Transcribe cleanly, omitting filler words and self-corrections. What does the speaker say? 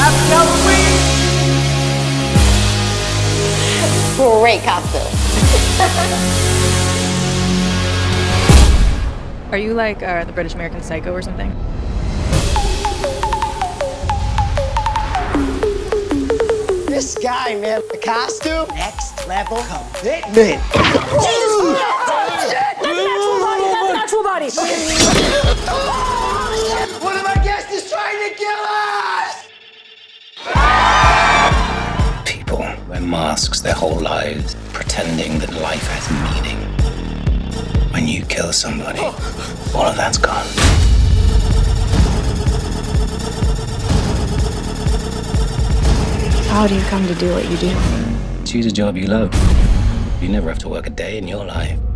Happy Halloween! Great costume. Are you like the British American Psycho or something? This guy, man, the costume, next level commitment. Jesus! That's an actual body! That's an actual body! One of my guests is trying to kill us! People wear masks their whole lives, pretending that life has meaning. When you kill somebody, all of that's gone. How do you come to do what you do? Choose a job you love. You never have to work a day in your life.